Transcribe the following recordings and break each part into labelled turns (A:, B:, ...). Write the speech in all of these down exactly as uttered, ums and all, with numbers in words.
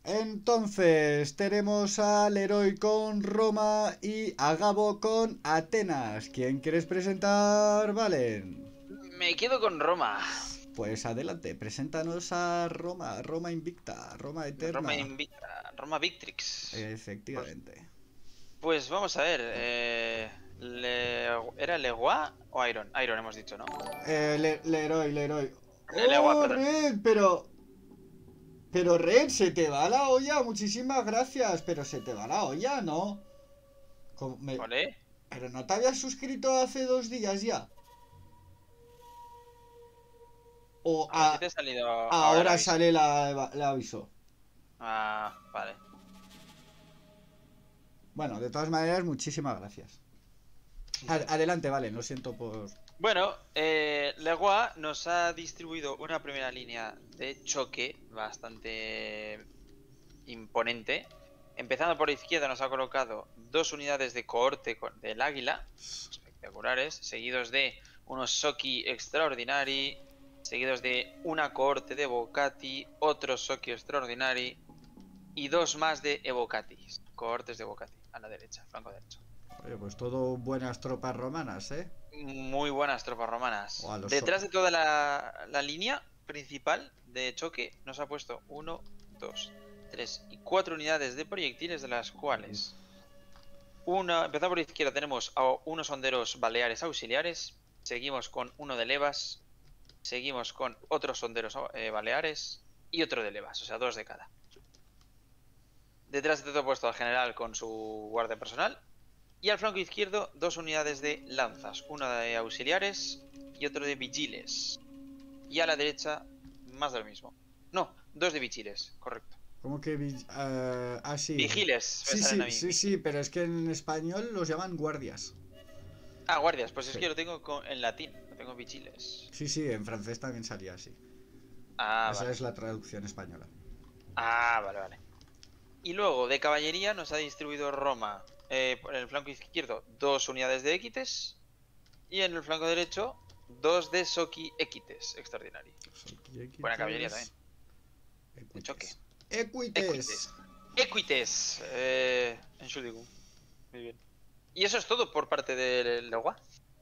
A: Entonces, tenemos al Leroy con Roma y a Gabo con Atenas. ¿Quién quieres presentar, Valen?
B: Me quedo con Roma.
A: Pues adelante, preséntanos a Roma, Roma invicta, Roma
B: Roma
A: eterna.
B: invita. Roma Victrix. Pues,
A: Efectivamente.
B: pues vamos a ver. Eh, Le- ¿Era Leguá o Iron? Iron hemos dicho, ¿no?
A: Eh, Le- Leroy, Leroy.
B: Le- Leguá,
A: ¡Oh,
B: perdón.
A: Red! Pero... Pero Red, se te va la olla. Muchísimas gracias. Pero se te va la olla, ¿no? ¿Cómo me-
B: ¿Vale?
A: Pero no te habías suscrito hace dos días ya. O
B: A ver si
A: a...
B: te ha salido ahora el
A: ahora
B: aviso.
A: sale la, la aviso.
B: Ah, vale.
A: Bueno, de todas maneras, muchísimas gracias. Ad- adelante, vale, lo siento por...
B: Bueno, eh, Leguá nos ha distribuido una primera línea de choque bastante imponente. Empezando por la izquierda nos ha colocado dos unidades de cohorte del águila, espectaculares, seguidos de unos Soki Extraordinary, seguidos de una cohorte de Evocati, otro Soki Extraordinary y dos más de Evocatis, cohortes de Evocati, a la derecha, flanco derecho.
A: Oye, pues todo buenas tropas romanas, ¿eh?
B: Muy buenas tropas romanas.
A: O a los... so-
B: Detrás de toda la, la línea principal de choque nos ha puesto uno, dos, tres y cuatro unidades de proyectiles, de las cuales una, empezando por la izquierda, tenemos a unos honderos baleares auxiliares, seguimos con uno de levas, seguimos con otros honderos eh, baleares y otro de levas, o sea, dos de cada. Detrás de todo puesto al general con su guardia personal. Y al flanco izquierdo, dos unidades de lanzas, una de auxiliares y otro de vigiles. Y a la derecha, más de lo mismo. No, dos de vigiles, correcto.
A: ¿Cómo que... vi- eh, ah, sí.
B: Vigiles, me
A: Sí,
B: salen a
A: sí,
B: mí.
A: sí, sí, pero es que en español los llaman guardias.
B: Ah, guardias, pues es
A: Sí.
B: que lo tengo con, en latín, lo tengo vigiles.
A: Sí, sí, en francés también salía así.
B: Ah,
A: Esa
B: vale.
A: es la traducción española.
B: Ah, vale, vale. Y luego, de caballería, nos ha distribuido Roma eh, por el flanco izquierdo dos unidades de Equites. Y en el flanco derecho, dos de Soki Equites, extraordinario. Buena caballería también. De choque.
A: Equites.
B: Equites. Equites. Eh, Entschuldigung. Muy bien. Y eso es todo por parte de Leguá.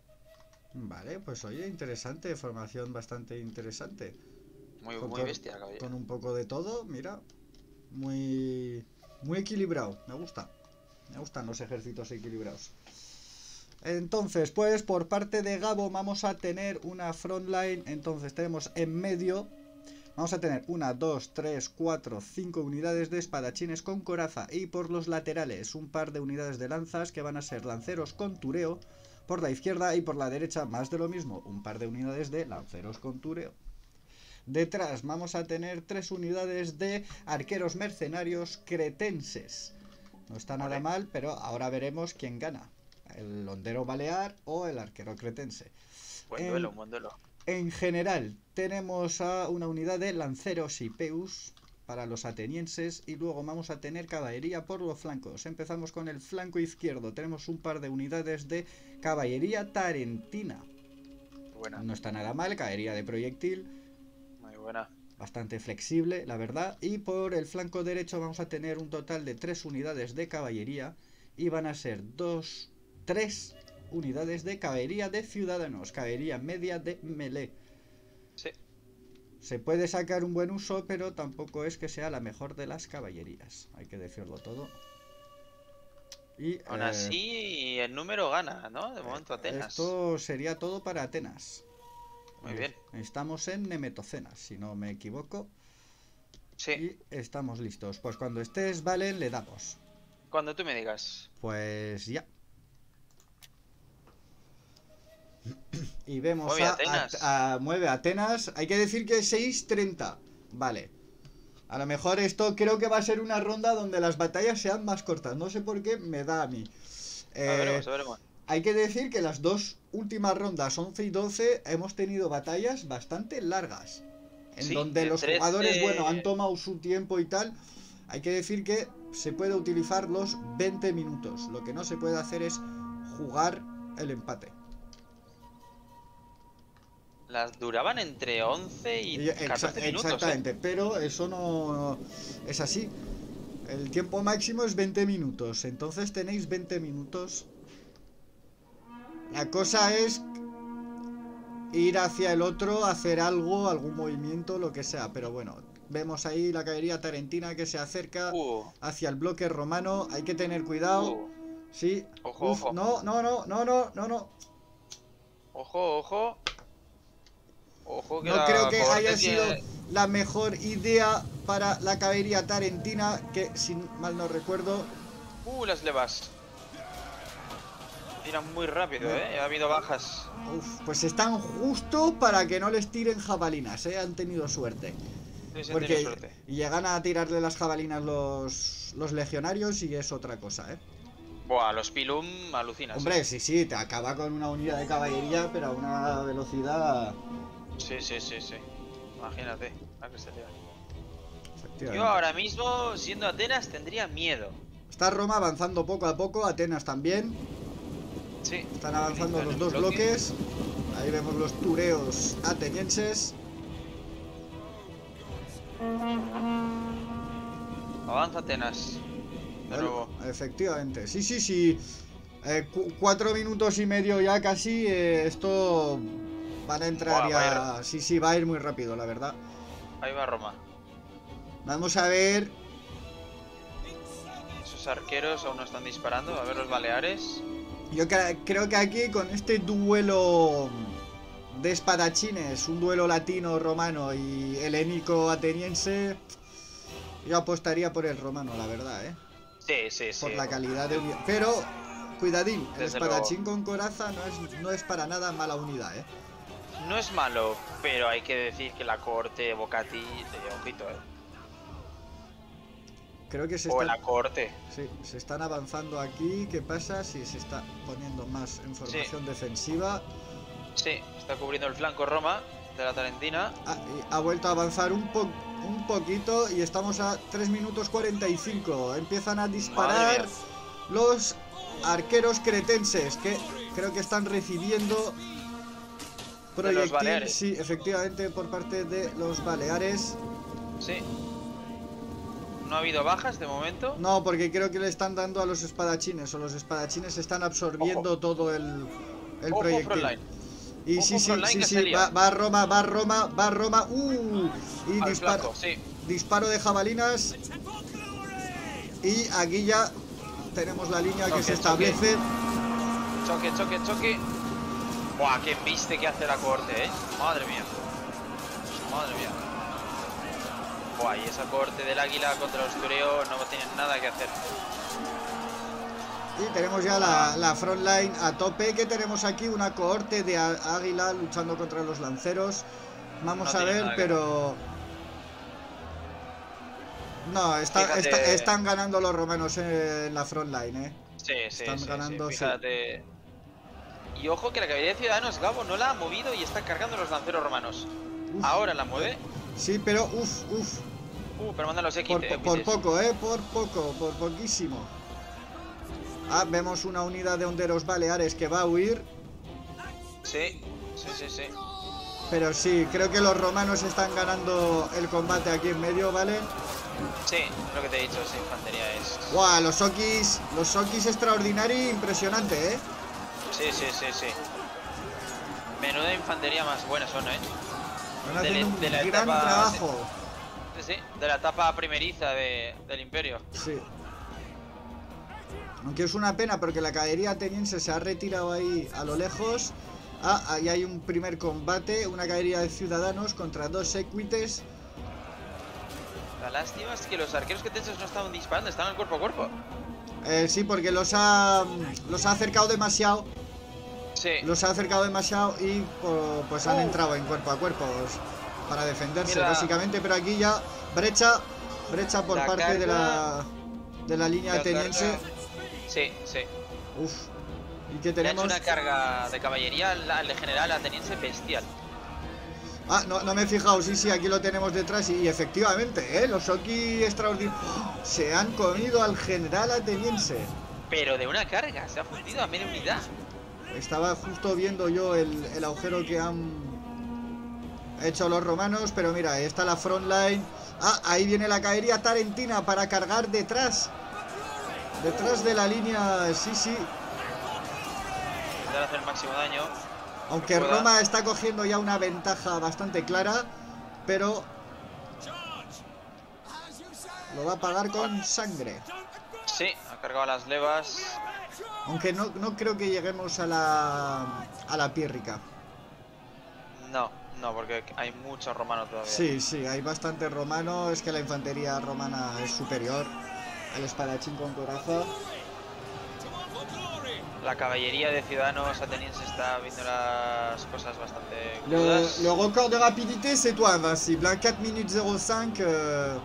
A: Vale, pues oye, interesante, formación bastante interesante.
B: Muy,
A: Con,
B: muy
A: con-
B: bestia la caballera.
A: con un poco de todo, mira. Muy, muy equilibrado, me gusta. Me gustan los ejércitos equilibrados. Entonces, pues por parte de Gabo vamos a tener una frontline. Entonces tenemos en medio, vamos a tener una, dos, tres, cuatro, cinco unidades de espadachines con coraza. Y por los laterales un par de unidades de lanzas que van a ser lanceros con tureo por la izquierda, y por la derecha más de lo mismo, un par de unidades de lanceros con tureo. Detrás vamos a tener tres unidades de arqueros mercenarios cretenses. No está nada
B: Vale.
A: mal, pero ahora veremos quién gana. El hondero balear o el arquero cretense.
B: Buen
A: En,
B: duelo, buen duelo.
A: en general, tenemos a una unidad de lanceros y peus para los atenienses, y luego vamos a tener caballería por los flancos. Empezamos con el flanco izquierdo. Tenemos un par de unidades de caballería tarentina.
B: Buena.
A: No está nada mal, caballería de proyectil.
B: Muy buena.
A: Bastante flexible, la verdad. Y por el flanco derecho vamos a tener un total de tres unidades de caballería. Y van a ser dos, tres unidades de caballería de ciudadanos. Caballería media de melee.
B: Sí.
A: Se puede sacar un buen uso, pero tampoco es que sea la mejor de las caballerías. Hay que decirlo todo. Y
B: Aún
A: eh,
B: así, el número gana, ¿no? De momento Atenas.
A: esto sería todo para Atenas.
B: Muy bien.
A: Estamos en Nemetocenas, si no me equivoco.
B: Sí.
A: Y estamos listos. Pues cuando estés, Valen, le damos.
B: Cuando tú me digas.
A: Pues ya. Y vemos
B: Mueve
A: a,
B: Atenas.
A: a, a- mueve Atenas. Hay que decir que es seis treinta. Vale. A lo mejor esto creo que va a ser una ronda donde las batallas sean más cortas. No sé por qué me da a mí. Eh,
B: A veremos, a veremos.
A: Hay que decir que las dos últimas rondas, once y doce, hemos tenido batallas bastante largas. En
B: Sí,
A: donde
B: de
A: los
B: trece
A: jugadores, bueno, han tomado su tiempo y tal. Hay que decir que se puede utilizar los veinte minutos. Lo que no se puede hacer es jugar el empate.
B: Las duraban entre once y
A: Y- exa-
B: catorce minutos,
A: exactamente,
B: ¿eh?
A: pero eso no es así. El tiempo máximo es veinte minutos. Entonces tenéis veinte minutos. La cosa es ir hacia el otro, hacer algo, algún movimiento, lo que sea. Pero bueno, vemos ahí la caballería tarentina que se acerca
B: Uh.
A: hacia el bloque romano. Hay que tener cuidado.
B: Uh.
A: Sí.
B: Ojo,
A: Uf,
B: ojo.
A: no, no, no, no, no, no, no.
B: Ojo, ojo. Ojo que
A: No
B: la
A: creo que
B: cohorte
A: haya
B: tiene-
A: sido la mejor idea para la caballería tarentina, que si mal no recuerdo...
B: Uh, las levas. Tiran muy rápido, eh. Ha habido bajas.
A: Uf, pues están justo para que no les tiren jabalinas, eh. Han tenido suerte.
B: Sí, sí,
A: Porque
B: tiene suerte.
A: llegan a tirarle las jabalinas los, los legionarios y es otra cosa, eh.
B: Buah, los Pilum alucinas.
A: Hombre, sí, sí, te acaba con una unidad de caballería, pero a una velocidad...
B: Sí, sí, sí, sí. Imagínate. A que se le va.
A: Efectivamente.
B: Yo ahora mismo, siendo Atenas, tendría miedo.
A: Está Roma avanzando poco a poco, Atenas también.
B: Sí.
A: Están avanzando
B: Están
A: los
B: en
A: dos
B: bloque.
A: bloques. Ahí vemos los tureos atenienses.
B: Avanza Atenas. De
A: Bueno,
B: nuevo.
A: efectivamente. Sí, sí, sí. Eh, cu- cuatro minutos y medio ya casi. eh, esto van a entrar
B: Buah,
A: ya.
B: va a
A: Sí, sí, va a ir muy rápido, la verdad.
B: Ahí va Roma.
A: Vamos a ver.
B: Sus arqueros aún no están disparando. A ver los baleares.
A: Yo cre- creo que aquí con este duelo de espadachines, un duelo latino-romano y helénico-ateniense, yo apostaría por el romano, la verdad, ¿eh?
B: Sí, sí, sí.
A: Por la calidad de unidad. Pero, cuidadín, el
B: Desde
A: espadachín con coraza no es, no es para nada mala unidad, ¿eh?
B: No es malo, pero hay que decir que la corte Bocati te lleva un pito, eh.
A: Creo que se
B: O
A: están,
B: la corte.
A: sí, se están avanzando aquí. ¿Qué pasa? Si se está poniendo más en formación defensiva.
B: Sí, está cubriendo el flanco Roma de la Tarentina.
A: Ha, ha vuelto a avanzar un, po- un poquito y estamos a tres minutos cuarenta y cinco. Empiezan a
B: Madre
A: disparar
B: mía.
A: los arqueros cretenses, que creo que están recibiendo
B: De los
A: proyectil,
B: Baleares.
A: sí, efectivamente, por parte de los Baleares.
B: Sí. No ha habido bajas de momento.
A: No, porque creo que le están dando a los espadachines, o los espadachines están absorbiendo todo el, el
B: Ojo,
A: proyectil.
B: frontline.
A: Y
B: Ojo,
A: sí, sí,
B: frontline
A: sí,
B: que
A: sí,
B: se lía.
A: va, va a Roma, va a Roma, va a Roma. ¡Uh! Y
B: Al
A: disparo,
B: flanco, sí.
A: disparo de jabalinas. Y aquí ya tenemos la línea que
B: Choque,
A: se establece.
B: Choque, choque, choque. Buah, qué viste que hace la corte, eh. Madre mía. Madre mía. Buah, y esa corte del águila contra los tureos no tienen nada que hacer.
A: Y tenemos ya la, la frontline a tope. Que tenemos aquí una cohorte de á- águila luchando contra los lanceros. Vamos
B: No
A: a
B: tiene
A: ver,
B: nada que
A: pero... No, está-
B: Fíjate-
A: está- están ganando los romanos en la frontline, eh.
B: Sí, sí,
A: Están
B: sí, sí,
A: ganando, sí.
B: fíjate. Y ojo que la caballería de Ciudadanos Gabo no la ha movido y está cargando los lanceros romanos.
A: Uf.
B: Ahora la mueve.
A: Sí, pero uff, uff.
B: Uh, pero manda los X.
A: Por, po- por poco, eh, por poco, por poquísimo. Ah, vemos una unidad de honderos baleares que va a huir.
B: Sí, sí, sí, sí.
A: Pero sí, creo que los romanos están ganando el combate aquí en medio, ¿vale?
B: Sí, lo que te he dicho, esa infantería es.
A: Guau, los Okis, los Okis extraordinario, impresionante, ¿eh?
B: Sí, sí, sí, sí. Menuda infantería más buena son, eh.
A: Están
B: De
A: haciendo
B: la-
A: un
B: de la
A: gran
B: etapa-
A: trabajo.
B: Sí, sí, de la etapa primeriza de, del imperio.
A: Sí. Aunque es una pena porque la caballería ateniense se ha retirado ahí a lo lejos. Ah, ahí hay un primer combate, una caballería de ciudadanos contra dos equites.
B: La lástima es que los arqueros que tenses no estaban disparando, estaban al cuerpo a cuerpo.
A: Eh, sí, porque los ha, los ha acercado demasiado.
B: Sí.
A: Los ha acercado demasiado y po- pues han
B: Oh.
A: entrado en cuerpo a cuerpo pues, para defenderse,
B: Mira.
A: básicamente. Pero aquí ya brecha, brecha por
B: La
A: parte de la,
B: carga-
A: de la línea
B: La
A: ateniense.
B: carga- Sí, sí.
A: Uf. ¿Y qué
B: Le ha hecho
A: tenemos?
B: una carga de caballería al, al general ateniense bestial.
A: Ah, no, no me he fijado, sí, sí, aquí lo tenemos detrás y, y efectivamente, ¿eh? Los Oki extraordinarios se han comido al general ateniense.
B: Pero de una carga, se ha fundido a media unidad.
A: Estaba justo viendo yo el, el agujero que han hecho los romanos, pero mira, ahí está la frontline. Ah, ahí viene la caballería tarentina para cargar detrás. Detrás de la línea, sí, sí.
B: Intentar hacer el máximo daño.
A: Aunque Roma está cogiendo ya una ventaja bastante clara, pero lo va a pagar con sangre.
B: Sí, ha cargado las levas.
A: Aunque no, no creo que lleguemos a la a la pírrica.
B: No, no, porque hay mucho romano todavía.
A: Sí, sí, hay bastante romano. Es que la infantería romana es superior al espadachín con coraza.
B: La caballería de ciudadanos atenienses está viendo las cosas bastante
A: Le,
B: crudas.
A: le record de rapidité, c'est toi, Invincible. Hein, quatre minutes zéro cinq. Euh...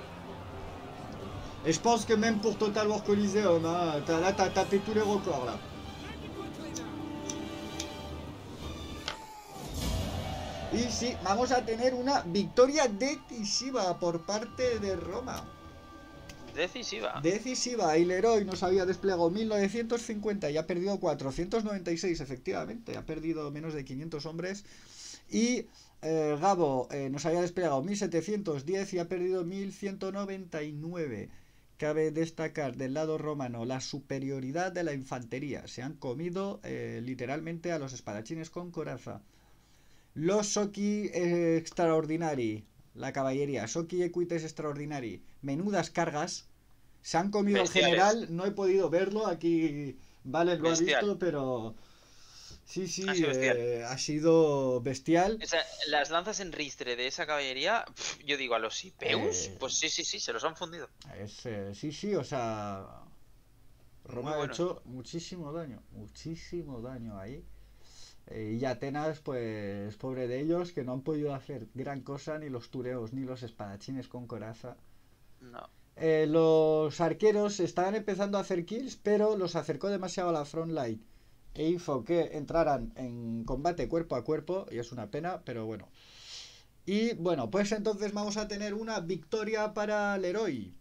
A: Et je pense que même pour Total War Coliseum, hein, t'as, là, t'as tapé tous les records, là. Y sí, vamos a tener una victoria decisiva por parte de Roma.
B: Decisiva.
A: Decisiva. Y Leroy nos había desplegado mil novecientos cincuenta y ha perdido cuatrocientos noventa y seis, efectivamente. Ha perdido menos de quinientos hombres. Y eh, Gabo eh, nos había desplegado mil setecientos diez y ha perdido mil ciento noventa y nueve. Cabe destacar del lado romano la superioridad de la infantería. Se han comido eh, literalmente a los espadachines con coraza. Los Soci eh, Extraordinari, la caballería, Soci Equites Extraordinari, menudas cargas. Se han comido al general, no he podido verlo, aquí Vale lo
B: Bestial.
A: ha visto, pero sí, sí,
B: Ha sido bestial.
A: eh, ha sido bestial.
B: O sea, las lanzas en ristre de esa caballería, pf, yo digo, a los Hipeus,
A: Eh,
B: pues sí, sí, sí, se los han fundido.
A: Es, eh, sí, sí, o sea, Roma
B: Muy
A: ha
B: bueno.
A: hecho muchísimo daño, muchísimo daño ahí. Eh, y Atenas, pues, pobre de ellos, que no han podido hacer gran cosa, ni los tureos, ni los espadachines con coraza.
B: No.
A: Eh, los arqueros estaban empezando a hacer kills, pero los acercó demasiado a la frontline e hizo que entraran en combate cuerpo a cuerpo, y es una pena, pero bueno. Y bueno, pues entonces vamos a tener una victoria para Leroy.